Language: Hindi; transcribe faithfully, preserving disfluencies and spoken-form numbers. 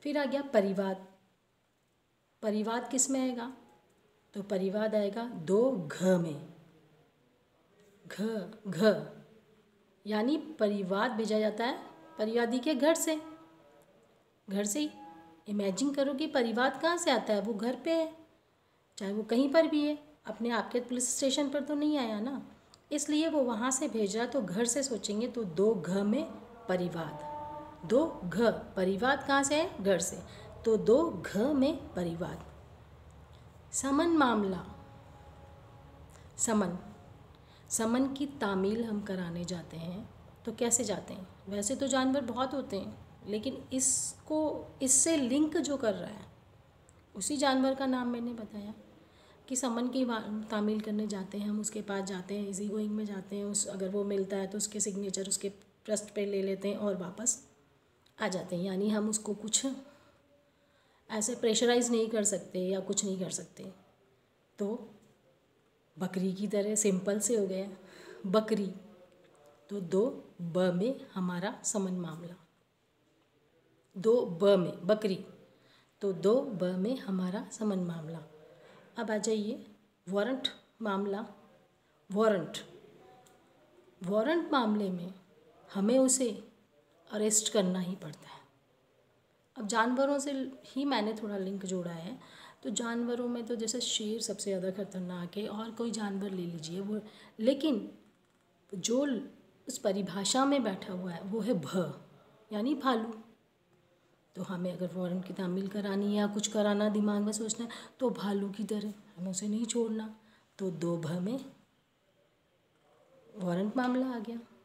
फिर आ गया परिवाद। परिवाद किस में आएगा? तो परिवाद आएगा दो घ में। घ घ यानी परिवाद भेजा जाता है परिवादी के घर से। घर से ही इमेजिन करो कि परिवाद कहाँ से आता है, वो घर पे है, चाहे वो कहीं पर भी है, अपने आपके पुलिस स्टेशन पर तो नहीं आया ना, इसलिए वो वहाँ से भेज रहा। तो घर से सोचेंगे तो दो घ में परिवाद। दो घ परिवाद कहाँ से है? घर से। तो दो घ में परिवाद। समन मामला। समन समन की तामील हम कराने जाते हैं तो कैसे जाते हैं? वैसे तो जानवर बहुत होते हैं, लेकिन इसको इससे लिंक जो कर रहा है उसी जानवर का नाम मैंने बताया कि समन की तामील करने जाते हैं हम, उसके पास जाते हैं, इजी गोइंग में जाते हैं, उस अगर वो मिलता है तो उसके सिग्नेचर उसके ट्रस्ट पे ले लेते हैं और वापस आ जाते हैं। यानी हम उसको कुछ ऐसे प्रेशराइज नहीं कर सकते या कुछ नहीं कर सकते। तो बकरी की तरह सिंपल से हो गया बकरी। तो दो ब में हमारा समन मामला। दो ब में बकरी, तो दो ब में हमारा समन मामला। अब आ जाइए वारंट मामला। वारंट वारंट मामले में हमें उसे अरेस्ट करना ही पड़ता है। अब जानवरों से ही मैंने थोड़ा लिंक जोड़ा है, तो जानवरों में तो जैसे शेर सबसे ज़्यादा खतरनाक है, और कोई जानवर ले लीजिए वो, लेकिन जो उस परिभाषा में बैठा हुआ है वो है भ, यानी भालू। तो हमें अगर वारंट की तामील करानी है या कुछ कराना, दिमाग में सोचना है, तो भालू की तरह हमें उसे नहीं छोड़ना। तो दो भ में वारंट मामला आ गया।